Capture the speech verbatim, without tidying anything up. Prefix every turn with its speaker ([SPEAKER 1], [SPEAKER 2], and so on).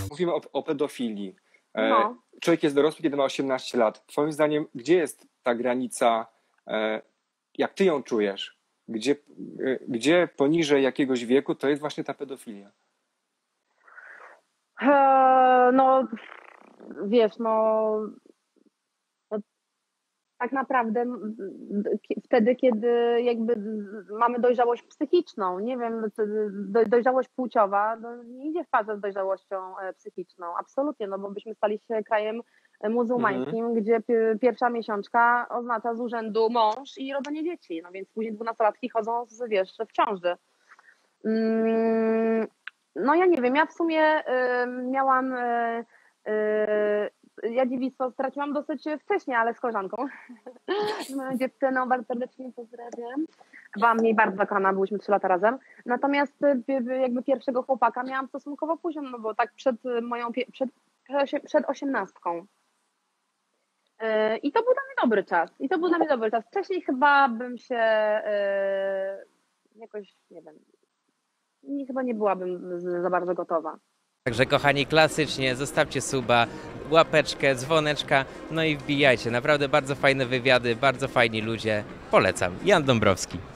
[SPEAKER 1] Mówimy o, o pedofilii. E,
[SPEAKER 2] No.
[SPEAKER 1] Człowiek jest dorosły, kiedy ma osiemnaście lat. Twoim zdaniem, gdzie jest ta granica, e, jak ty ją czujesz? Gdzie, e, gdzie poniżej jakiegoś wieku to jest właśnie ta pedofilia?
[SPEAKER 2] Eee, no, wiesz, no, no tak naprawdę m, k- wtedy, kiedy jakby z- mamy dojrzałość psychiczną, nie wiem, co- do- dojrzałość płciowa no, nie idzie w parze z dojrzałością e, psychiczną, absolutnie, no bo byśmy stali się krajem e,
[SPEAKER 1] Mhm.
[SPEAKER 2] muzułmańskim, gdzie pi- pierwsza miesiączka oznacza z urzędu mąż i rodzenie dzieci, no więc później dwunastolatki chodzą, z, wiesz, w ciąży. Mm, No ja nie wiem, ja w sumie y, miałam, y, y, ja dziewictwo straciłam dosyć wcześnie, ale z koleżanką, z moją dziewczyną, bardzo serdecznie pozdrawiam. Byłam w niej bardzo zakochana, byliśmy trzy lata razem. Natomiast y, y, jakby pierwszego chłopaka miałam stosunkowo późno, no bo tak przed moją, pie- przed, przed osiemnastką. Y, I to był dla mnie dobry czas. I to był dla mnie dobry czas. Wcześniej chyba bym się y, jakoś, nie wiem, nie, chyba nie byłabym z- za bardzo gotowa.
[SPEAKER 3] Także kochani, klasycznie zostawcie suba, łapeczkę, dzwoneczka, no i wbijajcie. Naprawdę bardzo fajne wywiady, bardzo fajni ludzie. Polecam. Jan Dąbrowski.